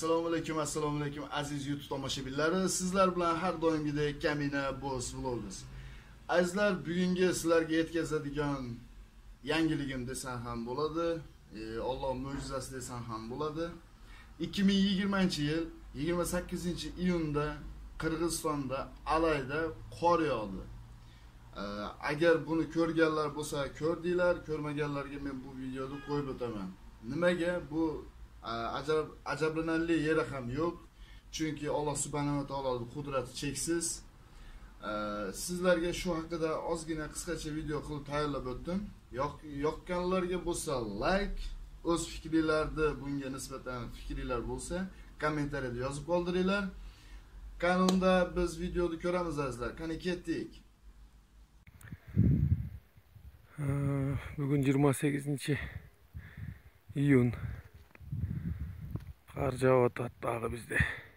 Assalomu alaykum aziz YouTube tomoshabinlari. Sizlar bilan har doimgidek Kamina Boss Vlogs. Azizlar, bugungi sizlarga yetkazadigan yangiligim desam ham bo'ladi. Alloh mo'jizasi desam ham bo'ladi. 2020-yil 28-iyunda Qirg'izistonda Alayda qor yog'di. Agar buni ko'rganlar bo'lsa ko'rdinglar, ko'rmaganlarga men bu videoni qo'yib o'taman. Nimaga? Bu ajablanarli yeri ham yo'q. Chunki Alloh subhanahu va taoloning qudrati cheksiz. Sizlarga shu haqida ozgina qisqacha video qilib tayyorlab o'tdim. Yoqqanlarga bo'lsa like, o'z fikringizni bunga nisbatan fikringiz bo'lsa kommentariyada yozib qoldiringlar. Kanalda biz videoni ko'ramiz azizlar. Qani ketdik. Bugun 28-iyun. Qar javob tag'i bizde.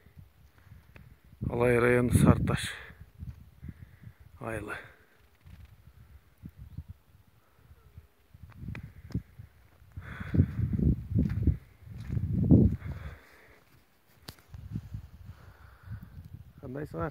Alay rayonu Sartaş. Aylı. Qandaysınlar?